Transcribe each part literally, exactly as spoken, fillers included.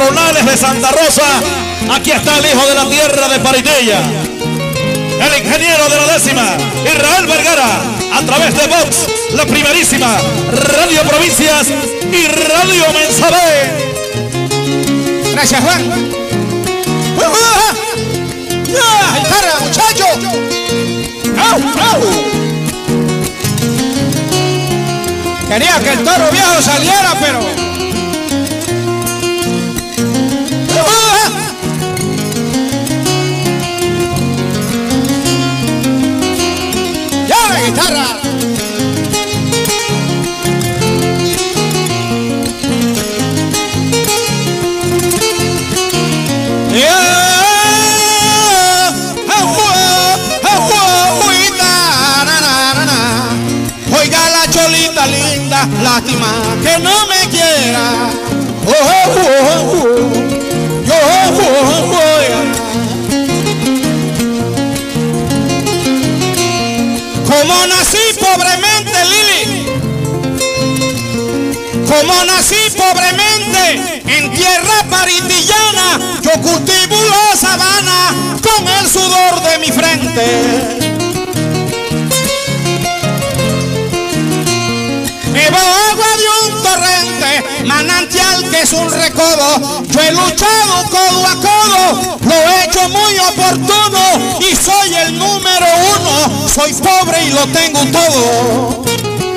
patronales de Santa Rosa. Aquí está el hijo de la tierra de Parinella, el ingeniero de la décima, Israel Vergara, a través de Vox, la primerísima Radio Provincias y Radio Mensabé. Gracias, Juan. ¡Ya, guitarra, muchacho! ¡Au, au! Quería que el toro viejo saliera, pero... ¡Ya, la guitarra! Oiga la cholita linda, lástima que no me quiera. Oh, oh, oh, oh. Yo, oh, oh, oh. Como nací pobremente, Lili, como nací pobremente en tierra parintillana, yo cultivo la sabana con el sudor de mi frente. Bebo agua de un torrente, manantial que es un recodo. Yo he luchado codo a codo, lo he hecho muy oportuno y soy el número uno. Soy pobre y lo tengo todo.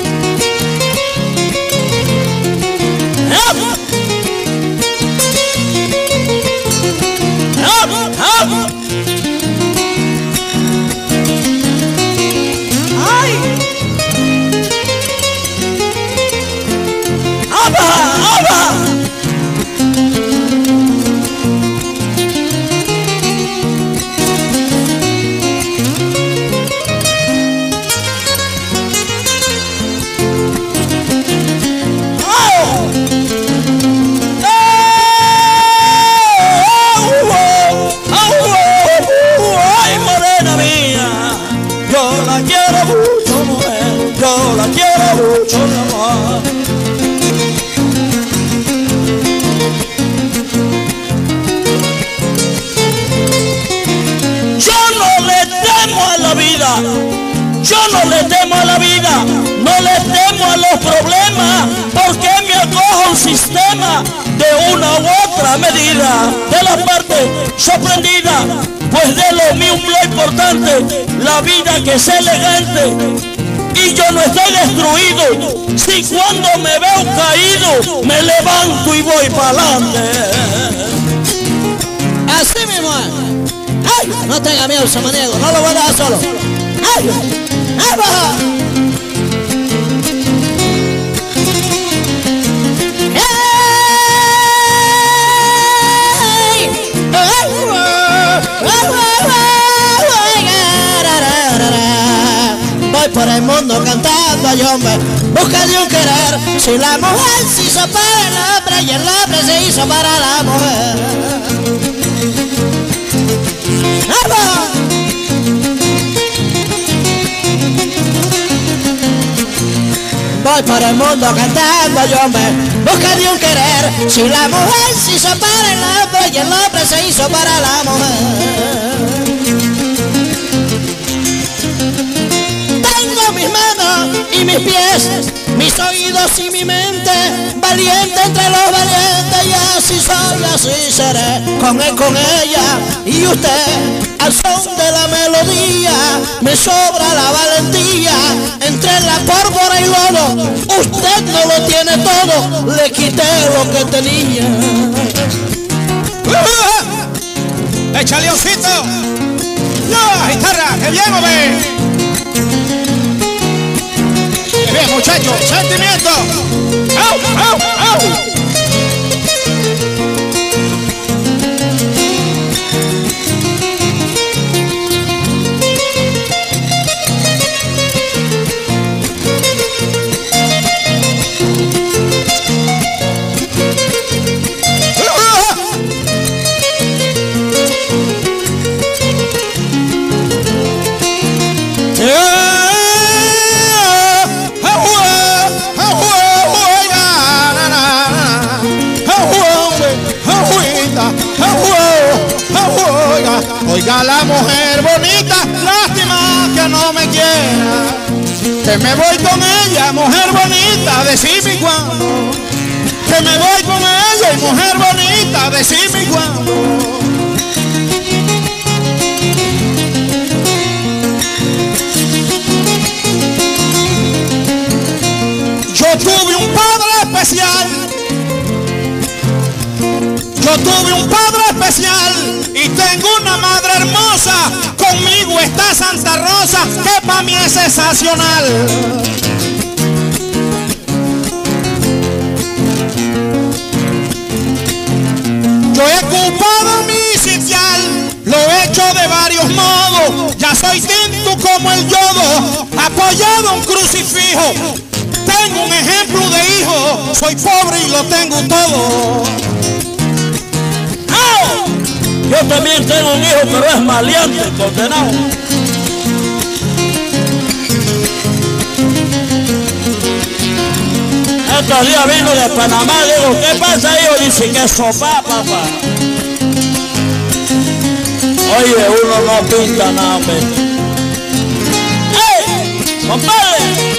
Yo no le temo a la vida, no le temo a los problemas, porque me acojo a un sistema de una u otra medida, de la parte sorprendida, pues de lo mío lo importante, la vida que es elegante, y yo no estoy destruido, si cuando me veo caído, me levanto y voy para adelante. Así mismo es. ¡Ay! No tenga miedo, samaniego, no lo voy a dejar solo. ¡Ay! ¡Ay, baja! Voy por el mundo cantando, ay hombre, busca de un querer. Si la mujer se hizo para el hombre y el hombre se hizo para la mujer. ¡Ay, baja! Voy por el mundo cantando, yo hombre, busca de un querer. Si la mujer se hizo para el hombre y el hombre se hizo para la mujer. Tengo mis manos y mis pies, mis oídos y mi mente, valiente entre los valientes, y así soy, así seré, con él, con ella y usted. Al son de la melodía me sobra la valentía, entre la pólvora y lodo, usted no lo tiene todo, le quité lo que tenía. ¡Uh! ¡Échale, osito! ¡No, guitarra! ¡Qué bien, hombre! ¡Qué bien, muchachos! ¡Sentimiento! ¡Au, au, au! Oiga la mujer bonita, lástima que no me quiera, que me voy con ella, mujer bonita, decime cuándo. Que me voy con ella y mujer bonita, decime cuándo. Yo tuve un padre especial, yo tuve un padre especial y tengo una madre hermosa. Conmigo está Santa Rosa, que para mí es sensacional. Yo he ocupado mi sitial, lo he hecho de varios modos. Ya soy tinto como el yodo, apoyado en un crucifijo. Tengo un ejemplo de hijo, soy pobre y lo tengo todo. ¡Oh! Yo también tengo un hijo, pero es maleante, condenado. Estos días vino de Panamá, digo, ¿qué pasa, hijo? Dice que sopa, papá. Oye, uno no pinta nada, hombre. ¡Ey! ¡Compadre!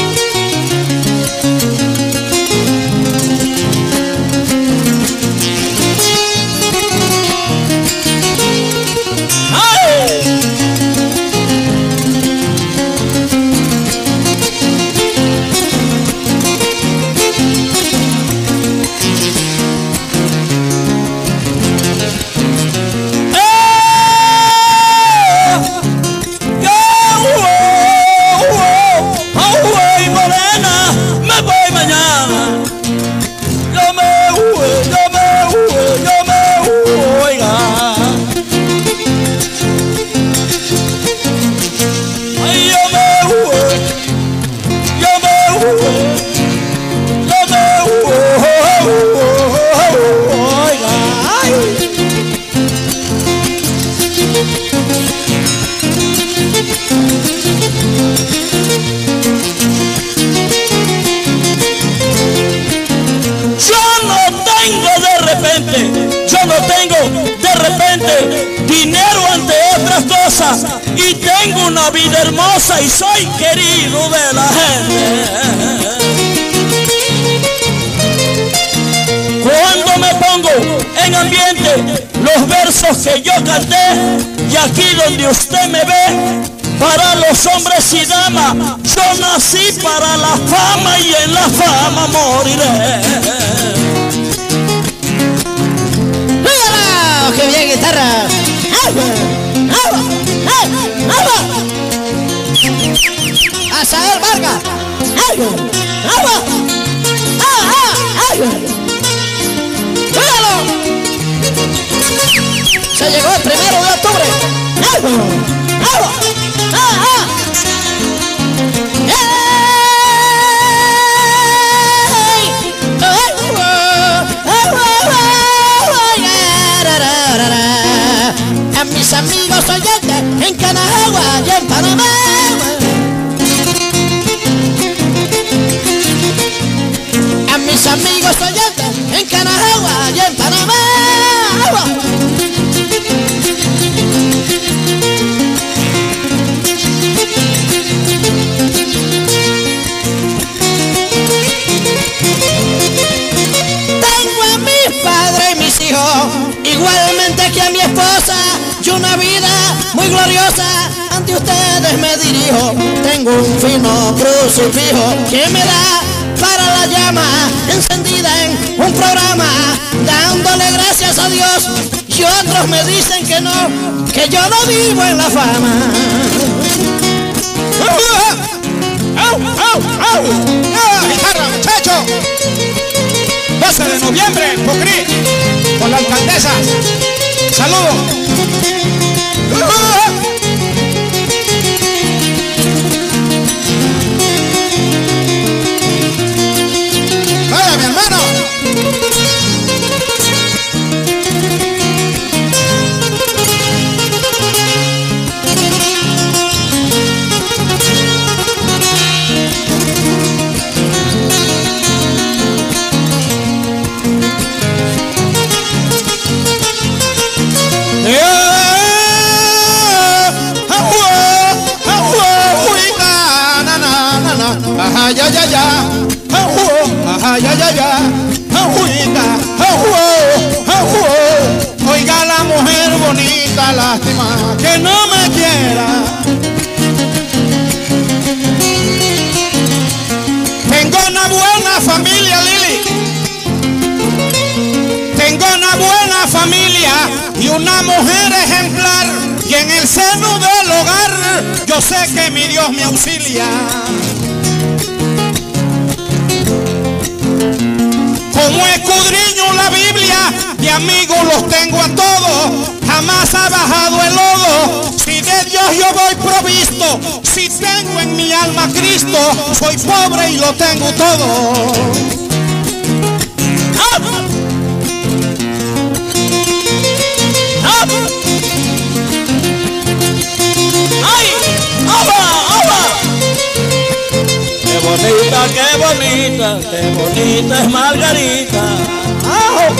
Yo no tengo de repente dinero ante otras cosas y tengo una vida hermosa y soy querido de la gente. Cuando me pongo en ambiente, los versos que yo canté, y aquí donde usted me ve, para los hombres y damas, yo nací para la fama y en la fama moriré. ¡Qué bien, guitarra! ¡Agua! ¡Agua! ¡Agua! ¡Asael Vargas! ¡Agua! ¡Agua! ¡Agua! ¡Míralo! Se llegó el primero de octubre. ¡Agua! ¡Agua! ¡Agua! A mis amigos oyentes en Canajagua y en Panamá, a mis amigos oyentes en Canajagua y en Panamá, tengo a mis padres y mis hijos, igualmente que a mi esposa, y una vida muy gloriosa. Ante ustedes me dirijo, tengo un fino crucifijo que me da para la llama encendida en un programa, dándole gracias a Dios, y otros me dicen que no, que yo no vivo en la fama. ¡Au, au, au! ¡Ah, guitarra, muchacho! doce de noviembre, Pocri, con la alcaldesa. ¡Saludos! ¡Vaya, mi hermano! una mujer ejemplar, y en el seno del hogar yo sé que mi Dios me auxilia. Como escudriño la Biblia, de amigos los tengo a todos, jamás ha bajado el lodo. Si de Dios yo voy provisto, si tengo en mi alma Cristo, soy pobre y lo tengo todo. ¡Ah! ¡Ah! ¡Ay! ¡Aba! ¡Aba! ¡Qué bonita, qué bonita, qué bonita es Margarita! ¡Ah!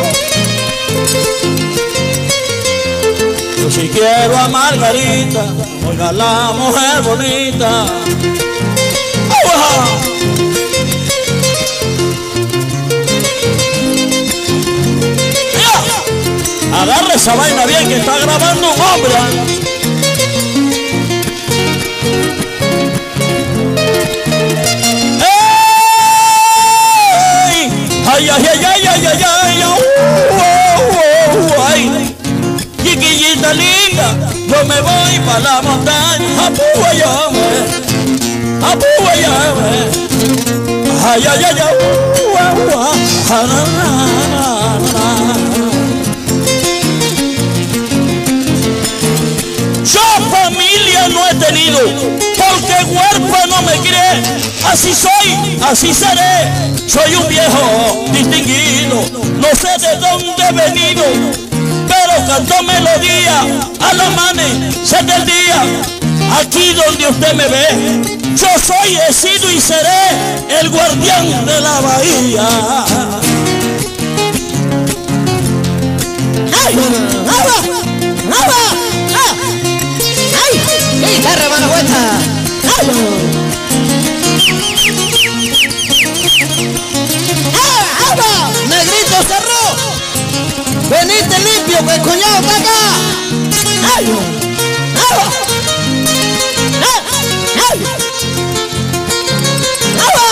Yo sí quiero a Margarita, oiga la mujer bonita. ¡Ah! ¡Ya! Agarra esa vaina bien que está grabando un hombre. Ay, ay, ay, ay, ay, ay, ay, uh, uh, uh, ay, chiquillita linda, yo me voy para la montaña, a Puayame, a Puayame, ay, ay, ay, uh, uh, uh, na, na, na. Yo familia no he tenido, porque huérfano me crié, así soy, así seré. Soy un viejo distinguido, no sé de dónde he venido, pero canto melodía al amanecer del día. Aquí donde usted me ve, yo soy, he sido y seré el guardián de la bahía. ¡Ay! ¡Agua! ¡Agua! ¡Ah! ¡Ay! ¡Qué guitarra, mano vuelta! ¡Ay! ¡Ah! ¡Agua! ¡Negrito cerró! ¡Venite limpio que el cuñado está acá! ¡Ay! ¡Agua! ¡Ah! ¡Ay! ¡Agua!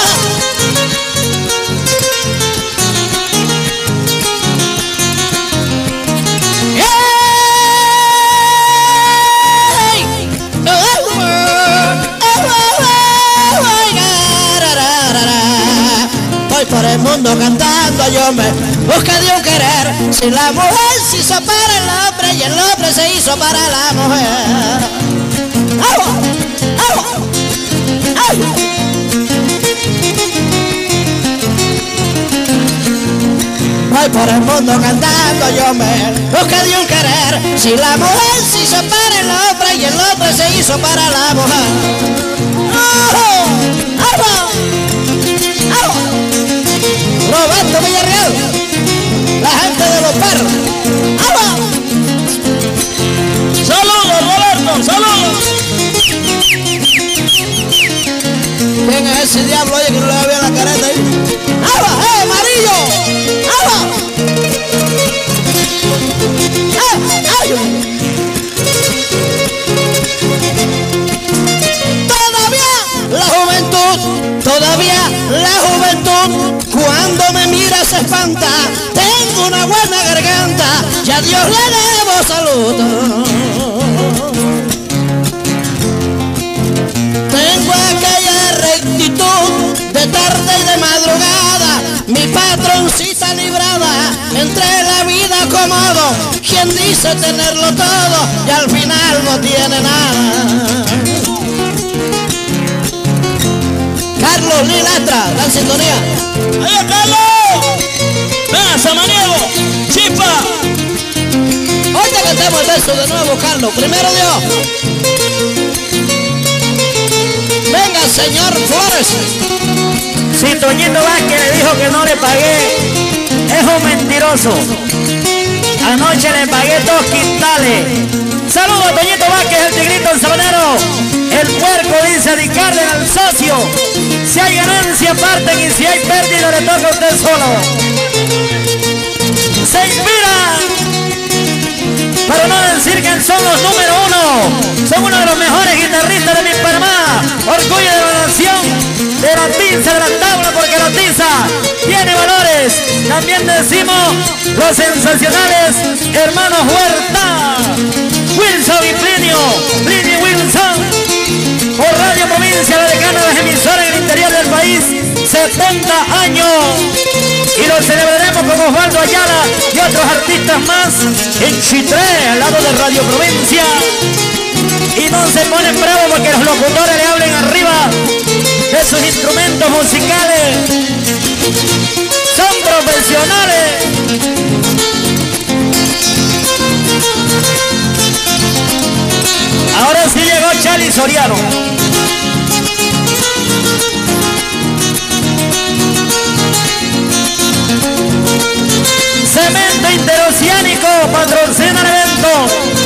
Por el mundo cantando yo me busca de un querer. Si la mujer se hizo para el hombre y el hombre se hizo para la mujer. ¡Agua! ¡Agua! ¡Agua! Voy por el mundo cantando yo me busca de un querer. Si la mujer se hizo para el hombre y el hombre se hizo para la mujer. ¡Agua! ¡Agua! ¡Agua! Roberto Villarreal, la gente de los perros. ¡Agua! ¡Saludos, Roberto! ¡Saludos! ¿Quién es ese diablo ahí que no le va bien la careta ahí? ¡Agua! ¡Eh, amarillo! ¡Agua! ¡Eh! ¡Ay! Todavía la juventud, todavía la juventud, cuando me mira se espanta. Tengo una buena garganta y a Dios le debo salud. Tengo aquella rectitud de tarde y de madrugada, mi patroncita librada entre la vida cómodo. Quien dice tenerlo todo y al final no tiene nada. Carlos Lilastra, está en sintonía. ¡Ahí, Carlos! ¡Venga, Samaniego! ¡Chispa! Hoy te cantamos el verso de nuevo, Carlos. Primero Dios. Venga, señor Flores. Si Toñito Vázquez le dijo que no le pagué, es un mentiroso. Anoche le pagué dos quintales. Saludos a Toñito Vázquez, el tigrito, el sabanero. El puerco dice dedicarle al socio. Si hay ganancia parten y si hay pérdida le toca a usted solo. Se inspira, para no decir que son los número uno. Son uno de los mejores guitarristas de mi Panamá. Orgullo de la nación, de la tiza, de la tabla, porque la tiza tiene valores. sensacionales. También decimos los sensacionales hermanos Huerta, Wilson y Plinio, Plinio y Wilson. Por Radio Provincia, la decana de las emisoras en el interior del país, setenta años. Y lo celebraremos con Osvaldo Ayala y otros artistas más en Chitré, al lado de Radio Provincia. Y no se ponen bravos porque los locutores le hablen arriba de sus instrumentos musicales. Son profesionales. Ahora sí llegó Chali Soriano. Cemento Interoceánico patrocina el evento.